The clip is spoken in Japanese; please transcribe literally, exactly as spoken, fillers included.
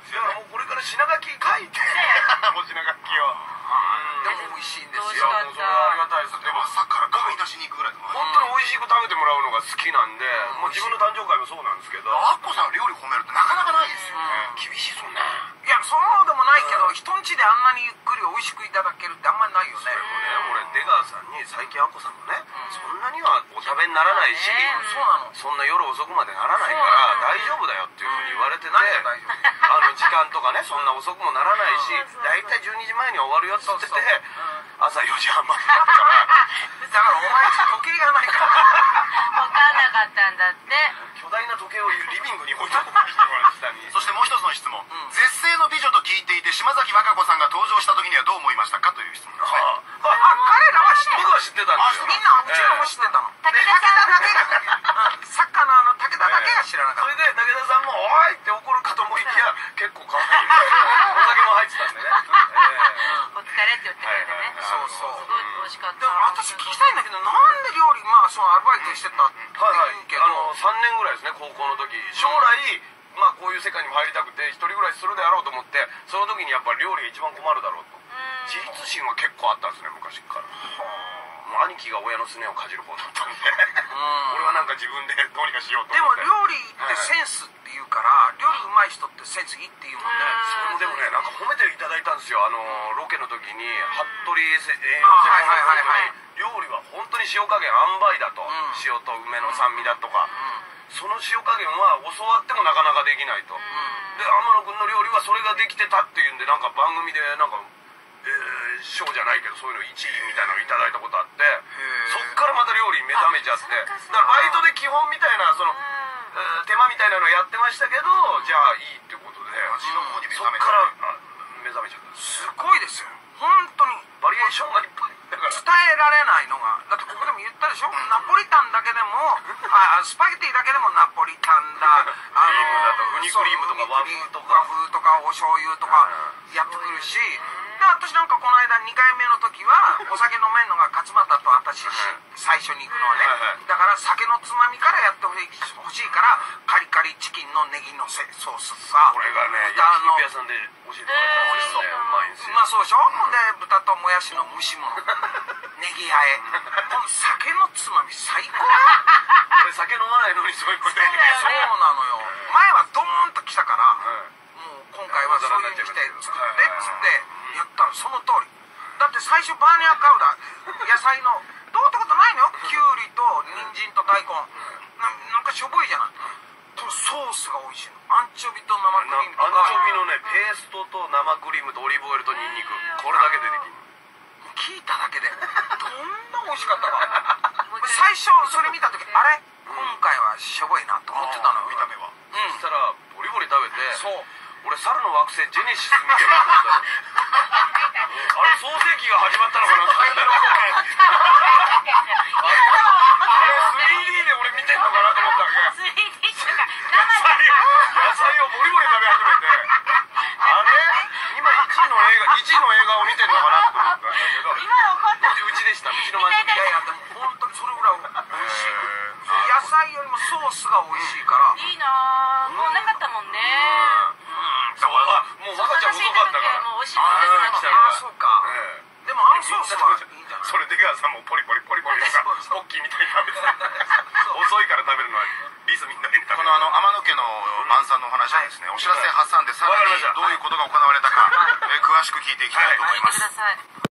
だからもうこれから品書き書いてお品書きを。 でも美味しいんです美味しよ。 かった。 ありがたいです。 でも朝から買い出しに行くぐらいで本当に美味しく食べてもらうのが好きなんで、もう自分の誕生会もそうなんですけど。 アッコさんが料理褒めるってなかなかないですよね。 厳しいそうね。 いや、そうでもないけど、人ん家であんなにゆっくり美味しくいただけるってあんまりないよね。 それもね、俺出川さんに最近アッコさんもね、そんなにはお食べにならないし、 そうなの。 そんな夜遅くまでならないから大丈夫だよっていうふうに言われてて、 何が大丈夫？ あの時間とかね、そんな遅くもならないし、大体じゅうにじまえに終わるよって言ってて、朝よじはんまでだったから。 だからお前時計がないから分かんなかったんだって。 巨大な時計をリビングに置いておく人が下に。 そしてもう一つの質問、絶世の美女と聞いていて島崎和歌子さんが登場した時にはどう思いましたかという質問ですね。 ああ、彼らは知ってる。 僕は知ってたんですよ。 みんなうちのも知ってたの。 武田さんだけが、サッカーのあの武田だけが知らなかった。 それで武田さんも「おい!」って怒るかと思いきや結構可愛いお酒も入ってたんでね。 お疲れって言ってくれてね。 そうそう。 すごい美味しかった。 でも私聞きたいんだけど、なんで料理、まあそのアルバイトしてたってはいはい言うけど、 あのさんねんぐらいですね、高校の時。将来まあこういう世界にも入りたくて一人暮らしするであろうと思って、その時にやっぱり料理が一番困るだろうと。自立心は結構あったんですね、昔から。もう兄貴が親のすねをかじる方だったんで俺はなんか自分でどうにかしようとでも思って。 料理ってセンスって言うから、料理うまい人ってセンスいいって言うもんね。 それもでもね、なんか褒めていただいたんですよ。あのロケの時に服部栄養専門の料理は本当に塩加減塩梅だと、塩と梅の酸味だとか、その塩加減は教わってもなかなかできないと。で天野君の料理はそれができてたっていうんで、なんか番組でなんかえー、賞じゃないけどそういうのいちいみたいなのをいただいたことあって、そっからまた料理に目覚めちゃって、だからバイトで基本みたいなその、えー、手間みたいなのやってましたけど、じゃあいいってことで味の方に目そっ覚めたから目覚めちゃったんです。 すごいですよ。本当に。 バリエーションがいっぱいだから伝えられないのが、だってここでも言ったでしょ、ナポリタンだけでも、あスパゲティだけでもナポリタンだ、あクリームだとウニクリームとか和風とか和風とかお醤油とかやってくるし、で私なんかこの間にかいめの時はお酒飲めんのが勝俣と私最初に行くのはね、だから酒のつまみからやってほしい欲しいからカリカリチキンのネギのせソースさ、 これがね豚焼きの肉屋さんで教えてもらったんですよね、うまいんですよ。 まあそうでしょ、で豚ともやしの蒸し物ネギあえ、この酒のつまみ最高俺酒飲まないのにそういうことでそうなのよ。前はドーンと来たから、もう今回はそういう風にして作ってっつってやったらその通り。だって最初バーニャカウダ野菜のどうってことないのよ、キュウリと人参と大根 な, なんかしょぼいじゃない。このソースが美味しいの。アンチョビと生クリームとかアンチョビのねペーストと生クリームとオリーブオイルとニンニク、これだけでできる。 聞いただけでどんな美味しかったか最初それ見た時あれ今回はしょぼいなと思ってたのよ、見た目は。 そしたらボリボリ食べて、 そう俺猿の惑星ジェネシス見てると思ったのあれ創世紀が始まったのかなってあれ スリーディー で俺見てんのかなと思ったわけ。 スリーディー とか野菜をボリボリ食べ始めて、あれ今いちいの映画いちいの映画を見てんのかなと思ったんだけど、 今怒った。 うちでした。うちのマンション。 いやいやでも本当にそれぐらい美味しい。野菜よりもソースが美味しいから。 いいなぁ。もうなかったもんね。 そう、あ、もう若ちゃん遅かったから。 もう美味しいものが来たああそうか。でもあのソースはいいんじゃない。 それ出川さんもポリポリポリポリとかポッキーみたいに食べてた。遅いから食べるのはリスみんなに食べる。 このあの天野家の晩餐のお話はですね、お知らせ挟んでさらにどういうことが行われたか、えー詳しく聞いていきたいと思います。 聞いてください。